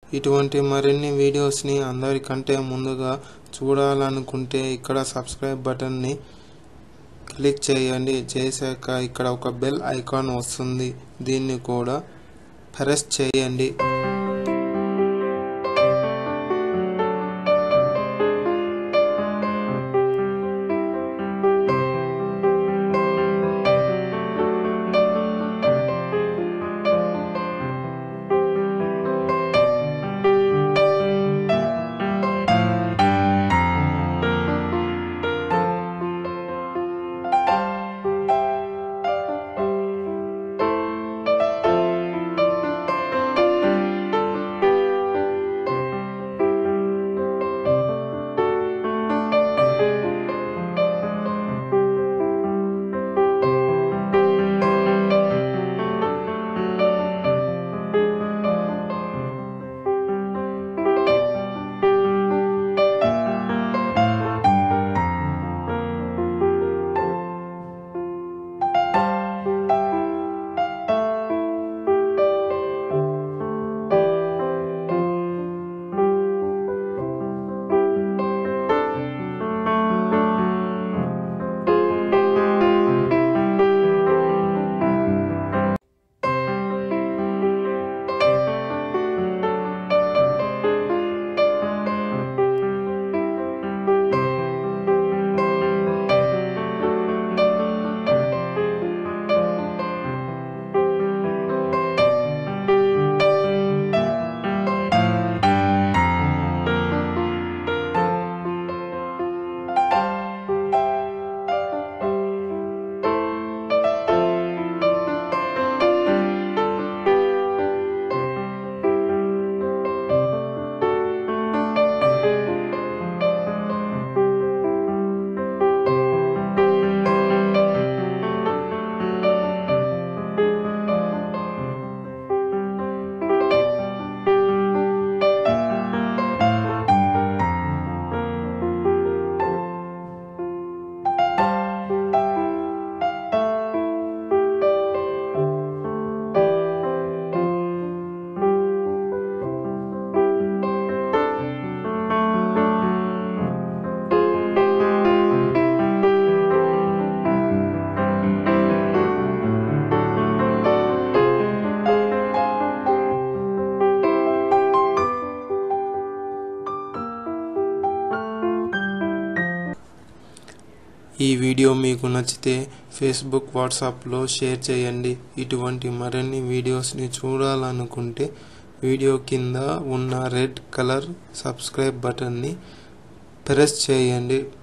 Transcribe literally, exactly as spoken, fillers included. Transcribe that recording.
ఇటువంటి మరిన్ని వీడియోస్ ని అందరికంటే ముందుగా చూడాలనుకుంటే ఇక్కడ సబ్స్క్రైబ్ బటన్ ని క్లిక్ చేయండి. చేశాక ఇక్కడ ఒక బెల్ ఐకాన్ వస్తుంది, దీన్ని కూడా ప్రెస్ చేయండి. ఈ వీడియో మీకు నచ్చితే ఫేస్బుక్, వాట్సాప్లో షేర్ చేయండి. ఇటువంటి మరిన్ని వీడియోస్ని చూడాలనుకుంటే వీడియో కింద ఉన్న రెడ్ కలర్ సబ్స్క్రైబ్ బటన్ని ప్రెస్ చేయండి.